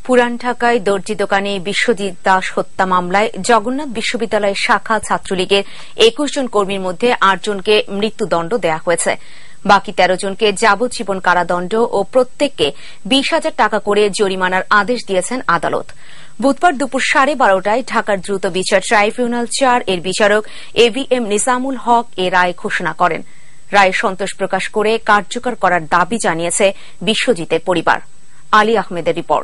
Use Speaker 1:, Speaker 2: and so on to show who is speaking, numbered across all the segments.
Speaker 1: পুরান ঢাকায় দর্জি দোকানে বিশ্বজিৎ দাস হত্যা মামলায় জগন্নাথ বিশ্ববিদ্যালয়ের শাখা ছাত্রলীগের ২১ জন কর্মীর মধ্যে ৮ জনকে মৃত্যুদণ্ড দেওয়া হয়েছে। বাকি ১৩ জনকে যাবজ্জীবন কারাদণ্ড ও প্রত্যেককে ২০,০০০ টাকা করে জরিমানার আদেশ দিয়েছেন আদালত। বুধবার দুপুর 12:30টায় ঢাকার দ্রুত বিচার ট্রাইব্যুনাল ৪ এর বিচারক AVM নিজামুল হক এ রায় ঘোষণা করেন। রায়ে সন্তোষ প্রকাশ করে কার্যকর করার দাবি জানিয়েছে বিশ্বজিতের পরিবার। আলী আহমেদের রিপোর্ট।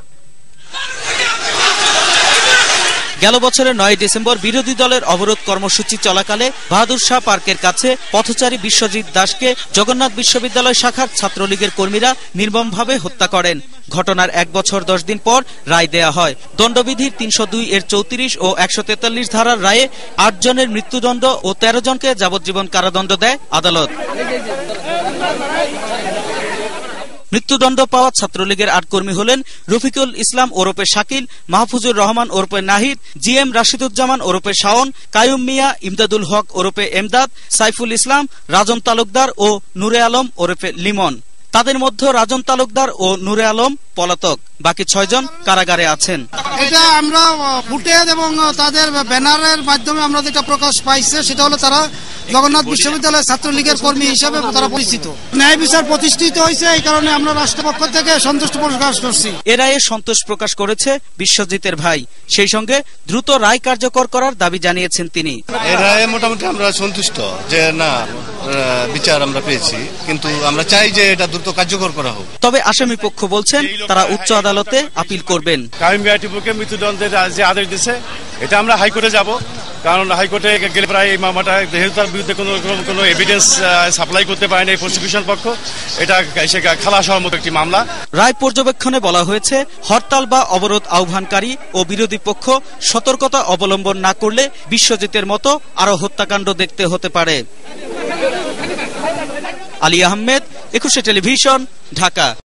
Speaker 2: গেল বছরের ৯ ডিসেম্বর বিরোধী দলের অবরোধ কর্মসূচি চলাকালে বাহাদুর শাহ পার্কের কাছে পথচারী বিশ্বজিৎ দাসকে জগন্নাথ বিশ্ববিদ্যালয় শাখার ছাত্রলীগের কর্মীরা নির্মমভাবে হত্যা করেন। ঘটনার ১ বছর ১০ দিন পর রায় দেয়া হয়। দণ্ডবিধির ৩০২ এর ৩৪ ও ১৪৩ ধারার রায়ে ৮ জনের মৃত্যুদণ্ড ও ১৩ জনকে যাবজ্জীবন কারাদণ্ড দেয় আদালত। মৃত্যুদণ্ড পাওয়া ছাত্রলীগের ৮ কর্মী হলেন রফিকুল ইসলাম ওরফে শাকিল, মাহফুজুর রহমান ওরফে নাহিদ, GM রাশিদুজ্জামান ওরফে শাওন, কায়ুম মিয়া, ইমদাদুল হক ওরফে এমদাদ, সাইফুল ইসলাম, রাজন তালুকদার ও নূরে আলম ওরফে লিমন। তাদের মধ্যে রাজন তালুকদার ও নূরে আলম পলাতক, বাকি ৬ জন কারাগারে আছেন।
Speaker 3: এটা আমরা ফুটেজ এবং তাদের ব্যানারের মাধ্যমে আমরা যেটা প্রকাশ পাইছে সেটা হলো তারা জগন্নাথ বিশ্ববিদ্যালয়ের ছাত্রলীগের কর্মী হিসেবে তারা পরিচিত। ন্যায় বিচার প্রতিষ্ঠিত হয়েছে, এই কারণে আমরা রাষ্ট্রপক্ষ থেকে সন্তুষ্ট প্রকাশ করছি।
Speaker 2: এ রায়ে সন্তোষ প্রকাশ করেছে বিশ্বজিতের ভাই, সেই সঙ্গে দ্রুত রায় কার্যকর করার দাবি জানিয়েছেন তিনি।
Speaker 4: এই রায়ে মোটামুটি আমরা সন্তুষ্ট যে না বিচার আমরা পেয়েছি, কিন্তু আমরা চাই যে এটা দ্রুত কার্যকর করা হোক।
Speaker 2: তবে আসামি পক্ষ বলছেন তারা উচ্চ আদালতে আপিল করবেন।
Speaker 5: কায়ুম মিয়া টিপুকে মৃত্যুদণ্ডের যে আদেশ দিয়েছে এটা আমরা হাইকোর্টে যাব, কারণ হাইকোর্টে গেলে প্রায় এই মামলাটা যেহেতু তার বিরুদ্ধে কোনো এভিডেন্স সাপ্লাই করতে পারেনি প্রসিকিউশন পক্ষ, এটা খালাস হওয়ার মতো একটি মামলা।
Speaker 2: রায় পর্যবেক্ষণে বলা হয়েছে হরতাল বা অবরোধ আহ্বানকারী ও বিরোধী পক্ষ সতর্কতা অবলম্বন না করলে বিশ্বজিতের মতো আরো হত্যাকাণ্ড দেখতে হতে পারে। আলী আহমেদ, ২১ টেলিভিশন, ঢাকা।